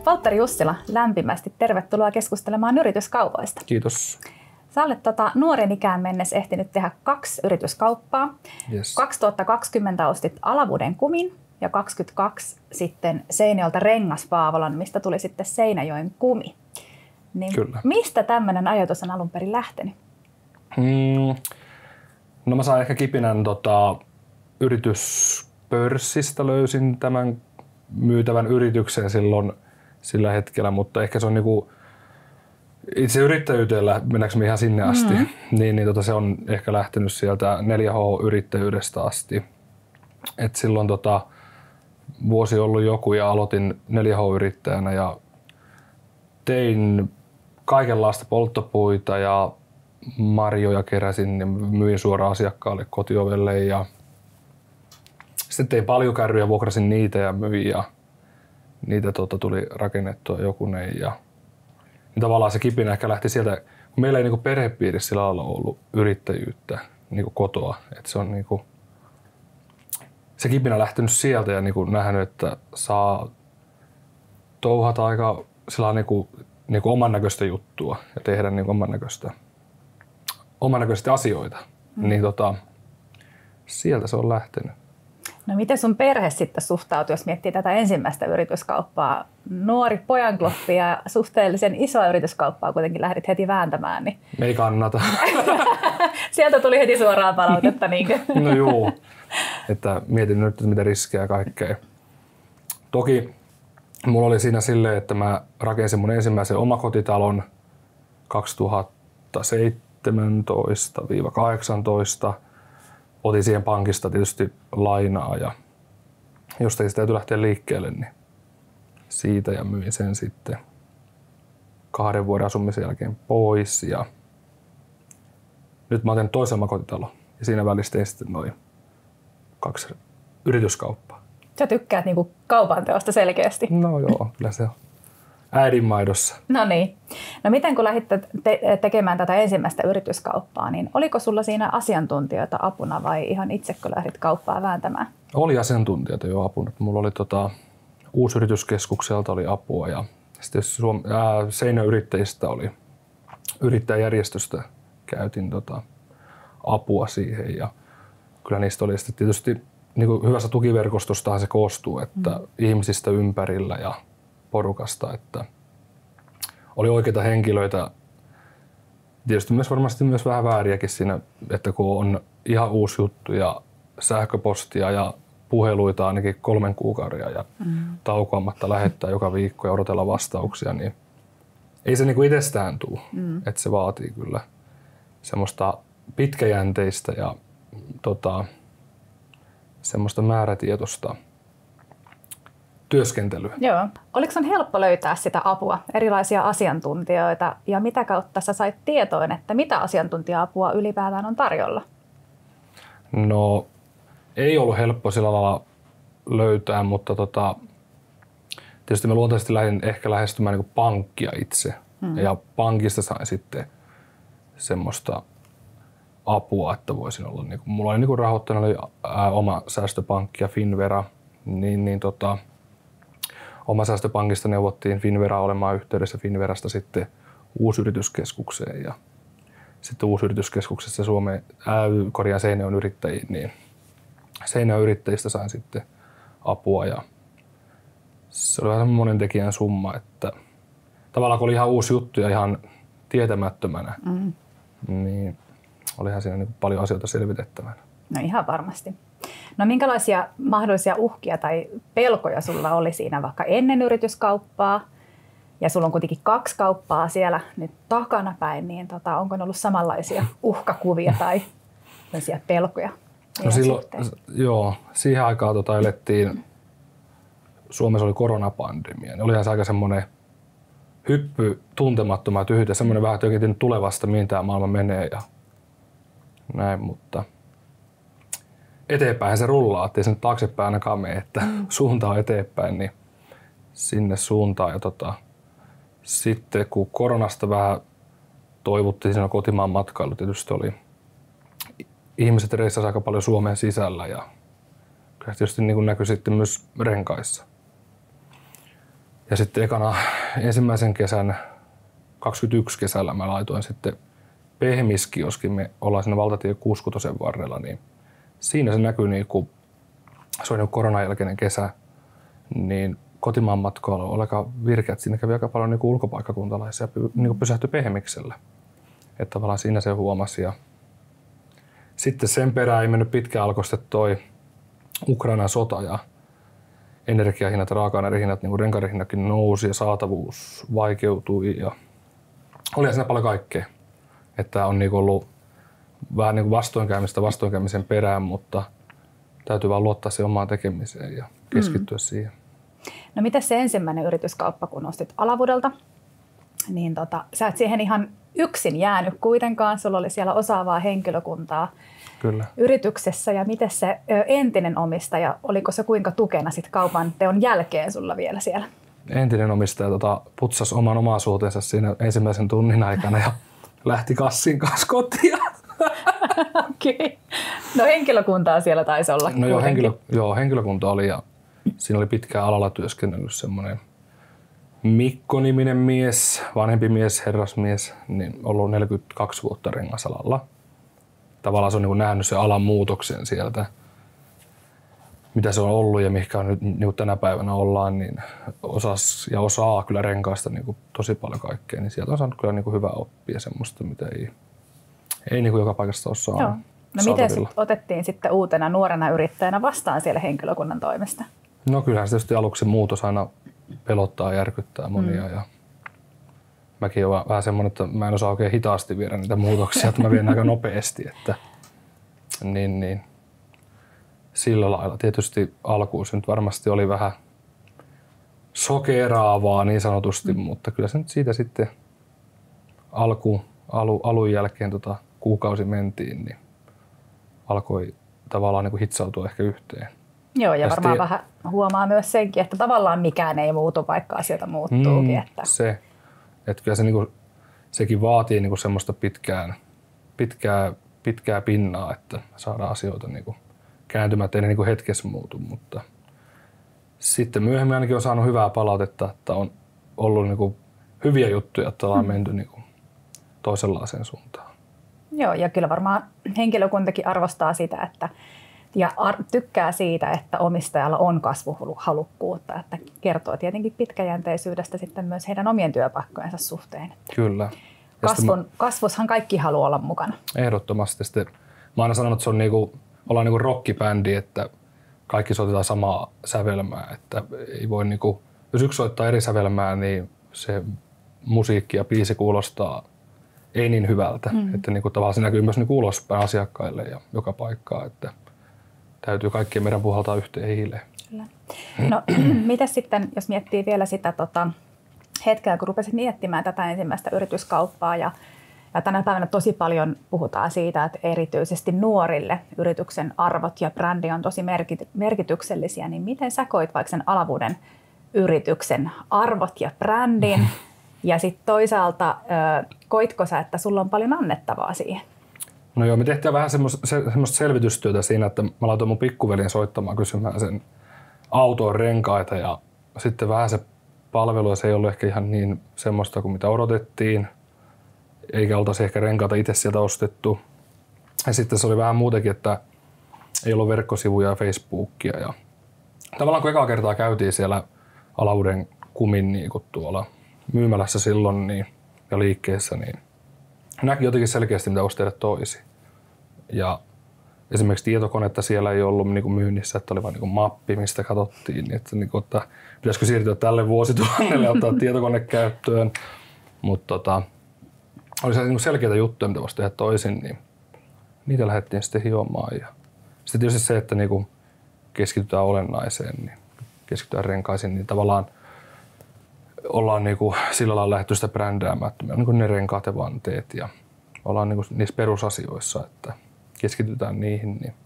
Valtteri Jussila, lämpimästi tervetuloa keskustelemaan yrityskaupoista. Kiitos. Sä olet nuoren ikään mennessä ehtinyt tehdä 2 yrityskauppaa. Yes. 2020 ostit Alavuden Kumin ja 2022 sitten Seinäjoelta Rengaspaavolan, mistä tuli sitten Seinäjoen Kumi. Niin Kyllä. Mistä tämmöinen ajatus on alun perin lähtenyt? No mä sain ehkä kipinän yrityspörssistä, löysin tämän myytävän yrityksen silloin sillä hetkellä, mutta ehkä se on niinku itse yrittäjyydellä, mennäänkö me ihan sinne asti, niin se on ehkä lähtenyt sieltä 4H-yrittäjyydestä asti. Et silloin vuosi ollut joku ja aloitin 4H-yrittäjänä ja tein kaikenlaista polttopuita ja marjoja keräsin ja myin suoraan asiakkaalle kotiovelle ja sitten tein paljukärryjä, vuokrasin niitä ja myin ja niitä tuli rakennettua jokunen ja niin tavallaan se kipinä ehkä lähti sieltä, kun meillä ei niinku perhepiirissä sillä lailla ollut yrittäjyyttä niinku kotoa, että se on niinku se kipinä lähtenyt sieltä ja niinku nähnyt, että saa touhata aika sillä niinku oman näköistä juttua ja tehdä niinku oman näköistä asioita, niin sieltä se on lähtenyt. No miten sun perhe sitten suhtautuu, jos miettii tätä ensimmäistä yrityskauppaa? Nuori pojankloppi ja suhteellisen isoa yrityskauppaa kuitenkin lähdit heti vääntämään. Niin Ei kannata. Sieltä tuli heti suoraa palautetta. Niinkö? No juu, että mietin nyt mitä riskejä ja kaikkea. Toki mulla oli siinä silleen, että mä rakensin mun ensimmäisen omakotitalon 2017-18. Otin siihen pankista tietysti lainaa ja jostakin sitä täytyy lähteä liikkeelle, niin siitä ja myin sen sitten 2 vuoden asumisen jälkeen pois. Ja nyt mä otin toisen omakotitalon ja siinä välissä tein sitten noin 2 yrityskauppaa. Sä tykkäät niinku kaupanteosta selkeästi. No joo, kyllä se on äidinmaidossa. No niin. No miten kun lähdit tekemään tätä ensimmäistä yrityskauppaa, niin oliko sulla siinä asiantuntijoita apuna vai ihan itsekö lähdit kauppaa vääntämään? Oli asiantuntijoita jo apuna. Mulla oli Uusyrityskeskukselta oli apua ja sitten Seinäjoen yrittäjistä oli yrittäjäjärjestöstä käytin apua siihen ja kyllä niistä oli sitten tietysti niin kuin hyvässä tukiverkostostahan se koostuu, että ihmisistä ympärillä ja porukasta, että oli oikeita henkilöitä. Tietysti varmasti myös vähän vääriäkin siinä, että kun on ihan uusi juttu ja sähköpostia ja puheluita ainakin 3 kuukauden ja taukoamatta lähettää joka viikko ja odotella vastauksia, niin ei se niinku itsestään tule. Että se vaatii kyllä semmoista pitkäjänteistä ja semmoista määrätietoista työskentelyä. Joo. Oliko sun helppo löytää sitä apua, erilaisia asiantuntijoita ja mitä kautta sä sait tietoon, että mitä asiantuntija-apua ylipäätään on tarjolla? No ei ollut helppo sillä lailla löytää, mutta tietysti mä luontaisesti lähdin ehkä lähestymään niin pankkia itse ja pankista sain sitten semmoista apua, että voisin olla, niin kuin, mulla oli niin rahoittajana oli oma säästöpankki ja Finnvera, niin oma säästöpankista neuvottiin Finnveraa olemaan yhteydessä Finnverasta sitten Uusyrityskeskukseen ja sitten Uusyrityskeskuksessa Seinäjoen yrittäjiin, niin Seinäjoen yrittäjistä sain sitten apua ja se oli vähän monen tekijän summa, että tavallaan kun oli ihan uusi juttu ja ihan tietämättömänä, niin olihan siinä niin paljon asioita selvitettävänä. No ihan varmasti. No minkälaisia mahdollisia uhkia tai pelkoja sulla oli siinä vaikka ennen yrityskauppaa ja sulla on kuitenkin 2 kauppaa siellä nyt takanapäin, niin onko ne ollut samanlaisia uhkakuvia tai pelkoja? No silloin, siihen aikaan elettiin, Suomessa oli koronapandemia, niin olihan se aika semmoinen hyppy tuntemattomaan tyhjyyteen, semmoinen vähän jokin tulevasta, mihin tämä maailma menee ja näin, mutta eteenpäin se rullaa, ettei se nyt taaksepäin ainakaan mene, että suunta on eteenpäin, niin sinne suuntaan. Ja sitten kun koronasta vähän toivuttiin siinä kotimaan matkailu, tietysti oli ihmiset reissasi aika paljon Suomen sisällä ja kyllä tietysti niin kuin näkyi sitten myös renkaissa. Ja sitten ensimmäisen kesän, 21 kesällä mä laitoin sitten pehmiskioskin, me ollaan siinä valtatie 66 varrella, niin siinä se näkyy, niin kun se oli koronan jälkeinen kesä, niin kotimaan matkoilla oli aika virkeä, että siinä kävi aika paljon niin ulkopaikkakuntalaisia niin pysähtyi pehmiksellä. Että tavallaan siinä se huomasi. Ja sitten sen perään ei mennyt pitkään, alkoi sitten toi Ukrainan sota ja energiahinnat, raaka-ainehinnat, niin renkaarihinnatkin nousi ja saatavuus vaikeutui ja oli siinä paljon kaikkea. Että on niin ollut vähän niin vastoinkäymisen perään, mutta täytyy vaan luottaa siihen omaan tekemiseen ja keskittyä siihen. No miten se ensimmäinen yrityskauppa, kun nostit Alavudelta, niin sä et siihen ihan yksin jäänyt kuitenkaan, sulla oli siellä osaavaa henkilökuntaa Kyllä. Yrityksessä ja miten se entinen omistaja, oliko se kuinka tukena sit kaupan teon jälkeen sulla vielä siellä? Entinen omistaja putsasi oman omaisuutensa siinä ensimmäisen tunnin aikana ja lähti kassin kanssa kotiin. Okei. No henkilökuntaa siellä taisi olla. No joo, henkilökunta oli ja siinä oli pitkään alalla työskennellyt semmoinen Mikko-niminen mies, vanhempi mies, herrasmies, niin ollut 42 vuotta rengasalalla. Tavallaan se on niin nähnyt sen alan muutoksen sieltä, mitä se on ollut ja mihinkä nyt niin tänä päivänä ollaan, niin osaa kyllä renkaista niin tosi paljon kaikkea, niin sieltä on saanut kyllä niin hyvää oppia semmoista, mitä ei niin joka paikasta ole saanut. Joo. No miten otettiin sitten uutena nuorena yrittäjänä vastaan siellä henkilökunnan toimesta? No kyllähän se tietysti aluksi muutos aina pelottaa ja järkyttää monia. Ja mäkin olen vähän semmoinen, että mä en osaa oikein hitaasti viedä niitä muutoksia, että mä vien aika nopeasti. Että, niin. Sillä lailla tietysti alkuun se nyt varmasti oli vähän sokeraavaa niin sanotusti, mutta kyllä se nyt siitä sitten alun jälkeen kuukausi mentiin, niin alkoi tavallaan niin hitsautua ehkä yhteen. Joo, ja varmaan vähän huomaa myös senkin, että tavallaan mikään ei muutu, vaikka asioita muuttuukin. Että kyllä se, sekin vaatii semmoista pitkää pinnaa, että saadaan asioita kääntymään, ettei ne hetkessä muutu. Mutta sitten myöhemmin ainakin on saanut hyvää palautetta, että on ollut hyviä juttuja, että ollaan menty toisenlaiseen suuntaan. Joo, ja kyllä varmaan henkilökuntakin arvostaa sitä, ja tykkää siitä, että omistajalla on kasvuhalukkuutta, että kertoo tietenkin pitkäjänteisyydestä sitten myös heidän omien työpaikkojensa suhteen. Kyllä. Kasvushan kaikki haluaa olla mukana. Ehdottomasti. Sitten mä aina sanonut, että se on ollaan rockibändi, että kaikki soitetaan samaa sävelmää, että ei voi jos yksi soittaa eri sävelmää, niin se musiikki ja biisi kuulostaa ei niin hyvältä, että tavallaan se näkyy myös ulospäin asiakkaille ja joka paikkaan, että täytyy kaikkien meidän puhaltaa yhteen hiileen. Kyllä. No mitä sitten, jos miettii vielä sitä hetkeä, kun rupesit miettimään tätä ensimmäistä yrityskauppaa ja tänä päivänä tosi paljon puhutaan siitä, että erityisesti nuorille yrityksen arvot ja brändi on tosi merkityksellisiä, niin miten sä koit vaikka sen Alavuuden yrityksen arvot ja brändin ja sitten toisaalta koitko sä, että sulla on paljon annettavaa siihen? No joo, me tehtiin vähän semmoista selvitystyötä siinä, että mä laitoin mun pikkuveljen soittamaan kysymään sen autoon renkaita ja sitten vähän se palvelu ja se ei ollut ehkä ihan niin semmoista kuin mitä odotettiin, eikä oltaisi ehkä renkaita itse sieltä ostettu. Ja sitten se oli vähän muutenkin, että ei ollut verkkosivuja ja Facebookia ja tavallaan kun ekaa kertaa käytiin siellä Alavuuden kumin tuolla myymälässä silloin ja liikkeessä, niin näki jotenkin selkeästi, mitä voisi tehdä toisin. Ja esimerkiksi tietokonetta siellä ei ollut myynnissä, että oli vain mappi, mistä katsottiin, että pitäisikö siirtyä tälle vuosituhannelle ja ottaa tietokone käyttöön. Mutta oli se selkeitä juttuja, mitä voisi tehdä toisin, niin niitä lähdettiin sitten hiomaan. Ja sitten tietysti se, että keskitytään olennaiseen, niin keskitytään renkaisiin, niin tavallaan ollaan sillä lailla lähdetty sitä brändäämään, että meillä on ne renkaat ja vanteet ja ollaan niissä perusasioissa, että keskitytään niihin, niin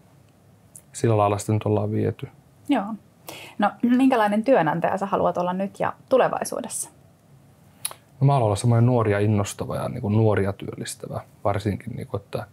sillä lailla sitten nyt ollaan viety. Joo. No minkälainen työnantaja sä haluat olla nyt ja tulevaisuudessa? No, mä haluan olla semmoinen nuoria innostava ja nuoria työllistävä varsinkin, että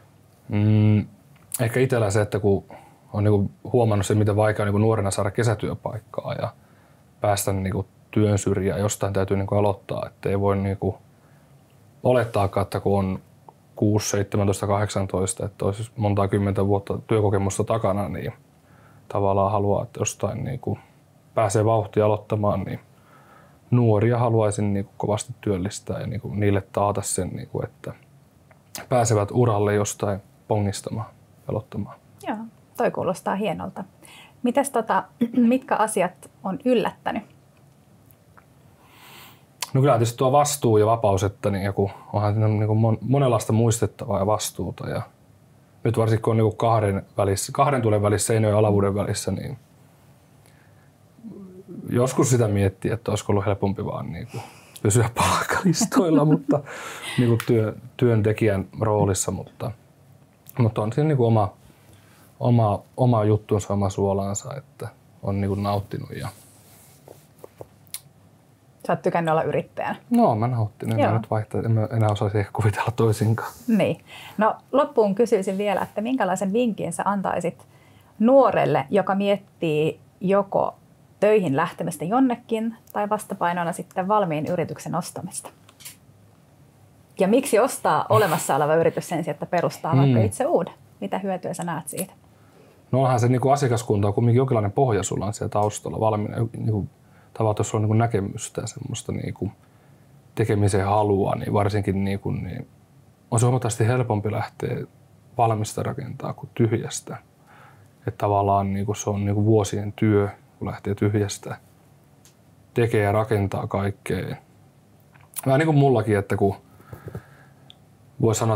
ehkä itsellä se, että kun on huomannut se, miten vaikea on nuorena saada kesätyöpaikkaa ja päästä työn syrjään. Jostain täytyy niin kuin aloittaa, että ei voi niin kuin olettaakaan, että kun on 6, 17, 18, että olisi monta kymmentä vuotta työkokemusta takana, niin tavallaan haluaa, että jostain niin kuin pääsee vauhtia aloittamaan, niin nuoria haluaisin niin kuin kovasti työllistää ja niin kuin niille taata sen, niin kuin, että pääsevät uralle jostain pongistamaan, aloittamaan. Joo, toi kuulostaa hienolta. Mites mitkä asiat on yllättänyt? No kyllä tietysti tuo vastuu ja vapaus, että niin onhan niin monenlaista muistettavaa ja vastuuta. Ja nyt varsinkin kun on niin kahden tulen välissä, seinöjen ja alavuuden välissä, niin joskus sitä miettii, että olisiko ollut helpompi vaan niin kuin pysyä palkkalistoilla, mutta niin kuin työntekijän roolissa. Mutta on siinä niin kuin oma juttunsa, oma suolansa, että on niin kuin nauttinut. Ja sä oot tykännyt olla yrittäjänä. No, mä nauttin. En nyt vaihtaa, en enää osaisi ehkä kuvitella toisinkaan. Niin. No loppuun kysyisin vielä, että minkälaisen vinkin sä antaisit nuorelle, joka miettii joko töihin lähtemistä jonnekin tai vastapainona sitten valmiin yrityksen ostamista? Ja miksi ostaa olemassa oleva yritys sen sijaan, että perustaa vaikka itse uuden? Mitä hyötyä sä näet siitä? No onhan se niin kuin asiakaskunta on kuitenkin jonkinlainen pohja sulla on siellä taustalla valmiina. Niin tavallaan, jos on niin näkemystä ja semmoista niin tekemiseen halua, niin varsinkin niin on se huomattavasti helpompi lähteä valmista rakentaa kuin tyhjästä. Että tavallaan niin se on niin vuosien työ, kun lähtee tyhjästä, tekee ja rakentaa kaikkea. Vähän niin kuin mullakin, että kun voi sanoa,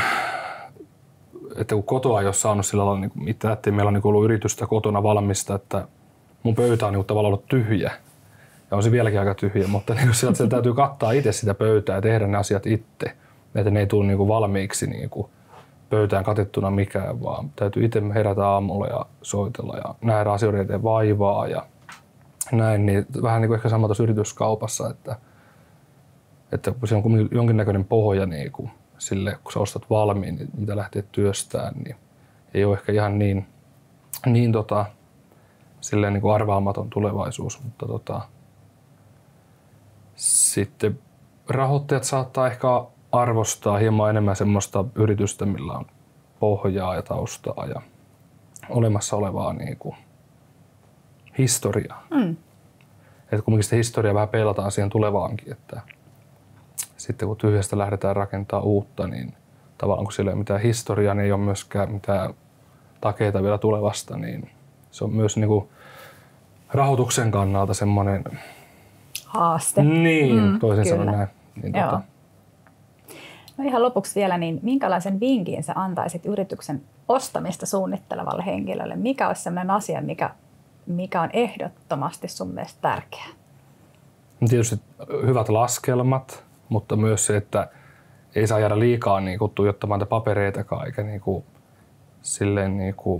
että kun kotoa ei ole saanut sillä lailla niin mitään, ettei meillä on ollut yritystä kotona valmista, että mun pöytä on tavallaan ollut tyhjä. Ja on se vieläkin aika tyhjä, mutta sieltä täytyy kattaa itse sitä pöytää ja tehdä ne asiat itse. Että ne ei tule valmiiksi pöytään katettuna mikään, vaan täytyy itse herätä aamulla ja soitella ja nähdä asioiden eteen vaivaa ja näin. Niin vähän niin kuin ehkä sama tuossa yrityskaupassa, että se on jonkinnäköinen pohja sille, kun sä ostat valmiin, niin mitä lähtee työstään, niin ei ole ehkä ihan niin silleen niin kuin arvaamaton tulevaisuus, mutta sitten rahoittajat saattaa ehkä arvostaa hieman enemmän semmoista yritystä, millä on pohjaa ja taustaa ja olemassa olevaa niin kuin historiaa. Että kumminkin sitä historiaa vähän peilataan siihen tulevaankin, että sitten kun tyhjästä lähdetään rakentamaan uutta, niin tavallaan kun siellä ei ole mitään historiaa, niin ei ole myöskään mitään takeita vielä tulevasta, niin se on myös niin kuin rahoituksen kannalta semmoinen haaste. Niin, toisin sanoen näin. Niin No ihan lopuksi vielä, niin minkälaisen vinkin sä antaisit yrityksen ostamista suunnittelevalle henkilölle? Mikä olisi sellainen asia, mikä on ehdottomasti sun mielestä tärkeää? Tietysti hyvät laskelmat, mutta myös se, että ei saa jäädä liikaa tuijottamaan papereitakaan, eikä silleen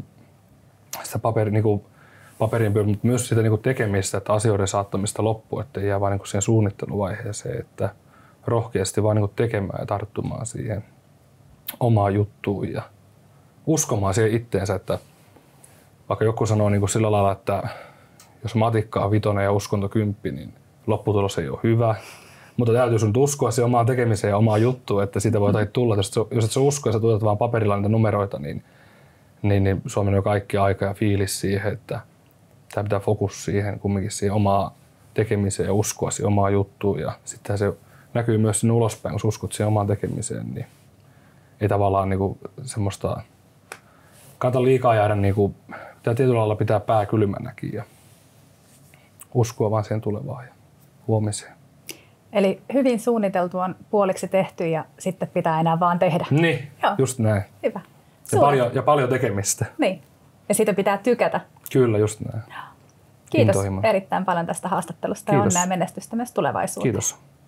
sitä paperin pyörä, mutta myös sitä tekemistä, että asioiden saattamista loppuun, ettei jää vain siihen suunnitteluvaiheeseen, että rohkeasti vaan tekemään ja tarttumaan siihen omaan juttuun ja uskomaan siihen itteensä, että vaikka joku sanoo sillä lailla, että jos matikka on 5 ja uskonto 10, niin lopputulos ei ole hyvä, mutta täytyy sun uskoa siihen omaan tekemiseen ja omaan juttuun, että siitä voi jotain tulla. Jos et sä usko ja sä tuotat vaan paperilla niitä numeroita, niin se on mennyt jo kaikki aika ja fiilis siihen, että tämä pitää fokus siihen kumminkin siihen omaan tekemiseen ja uskoa siihen omaan juttuun. Ja sitten se näkyy myös sinne ulospäin, kun uskot siihen omaan tekemiseen, niin ei tavallaan semmoista kannata liikaa jäädä, pitää tietyllä lailla pitää pää kylmänäkin ja uskoa vaan siihen tulevaan ja huomiseen. Eli hyvin suunniteltu on puoliksi tehty ja sitten pitää enää vaan tehdä. Niin, joo. Just näin. Hyvä. Ja paljon tekemistä. Niin. Ja siitä pitää tykätä. Kyllä, just näin. Kiitos erittäin paljon tästä haastattelusta. Kiitos. Ja onnea menestystä myös tulevaisuuteen. Kiitos.